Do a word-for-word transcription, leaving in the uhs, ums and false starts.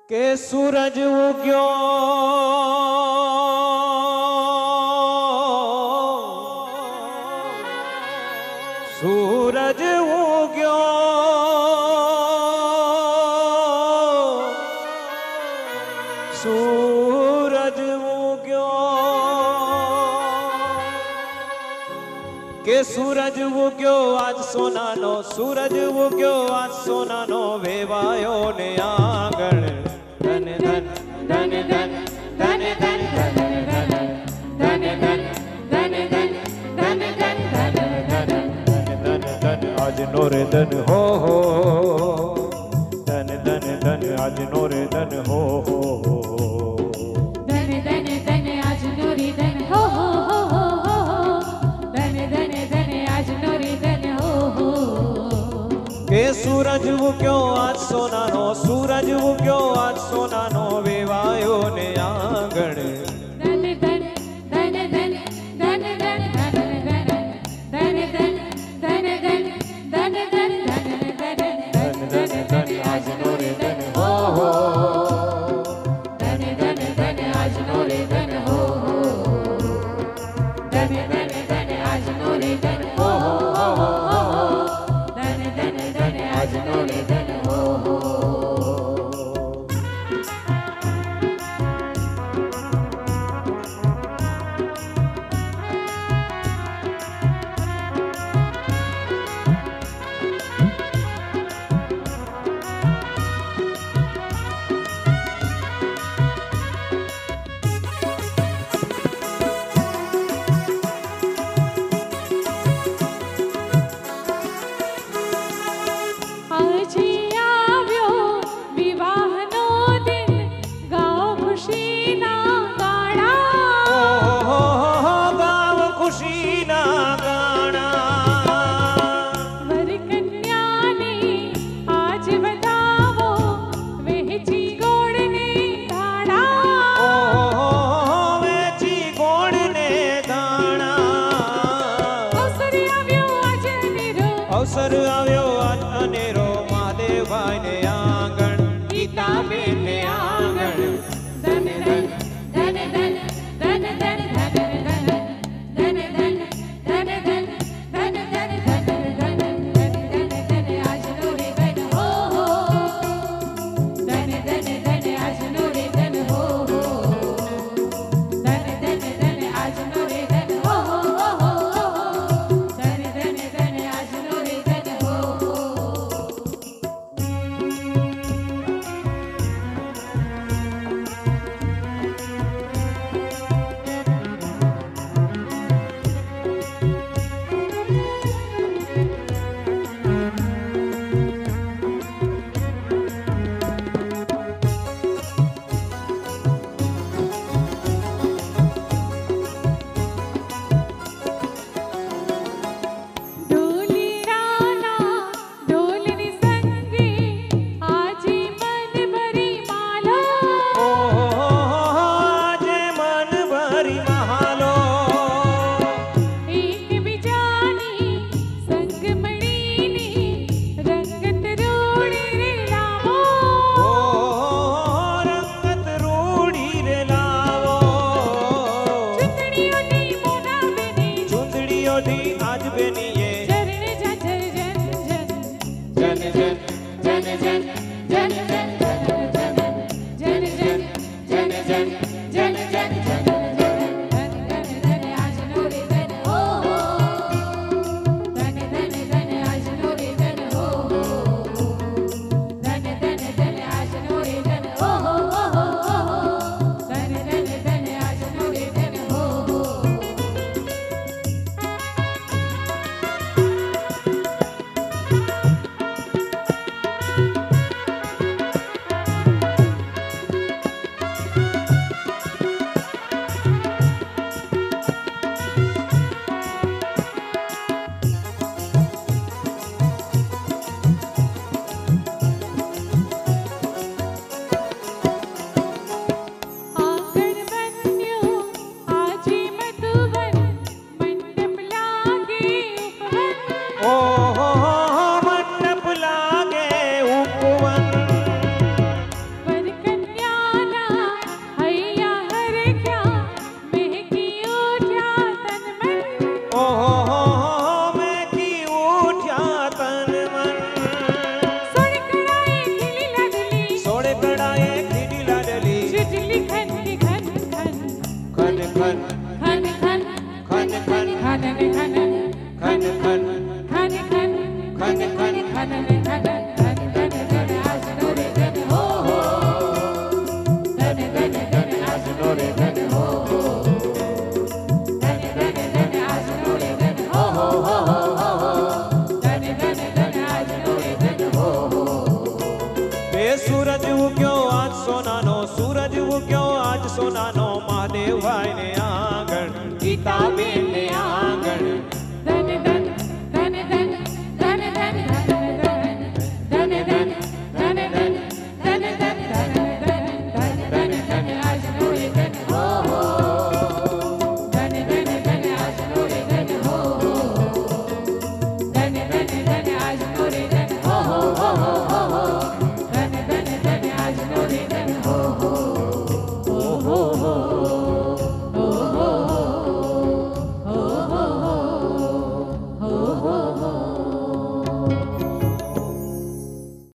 के सूरज उग्यो सूरज उग्यो सूरज उग्यो के सूरज उग्यो आज सोनानो सूरज उग्यो आज सोनानो वेवायो ने आंगण धन धन धन धन धन धन धन धन धन धन धन धन धन धन धन धन धन आज नोरे धन हो हो धन धन धन आज नोरे धन हो हो धन धन धन आज नोरे धन हो हो धन धन धन आज नोरे धन हो हो के सूरज उग्यो आज सोनानो सूरज उग्यो आज सोनानो वेवायो ने आंगण धन धन धन धन धन धन धन धन धन धन धन धन धन धन धन धन धन आज नोरे धन हो हो धन धन धन आज नोरे धन हो धन धन धन आज नोरे धन हो धन धन धन आज नोरे धन हो अवसर આવ્યો આજ અનેરો મહાદેવભાઈ ને આંગણ ગીતાબેન ને આંગણ ધન ધન ધન ધન ધન ધન ધન ધન ધન ધન ધન ધન ધન ધન ધન ધન આજ નોરે ધન હો હો ધન ધન ધન આજ નોરે ધન હો હો ધન ધન ધન આજ નોરે ધન હો હો ધન ધન ધન આજ નોરે ધન હો હો आज बेनिए जन जन जन जन जन जन जन जन जन जन जन जन जन जन जन धन धन धन आज नोरे धन हो धन धन धन आज नोरे धन हो धन धन धन आज नोरे धन हो धन धन धन आज नोरे धन हो खन खन खनन खनन खन खन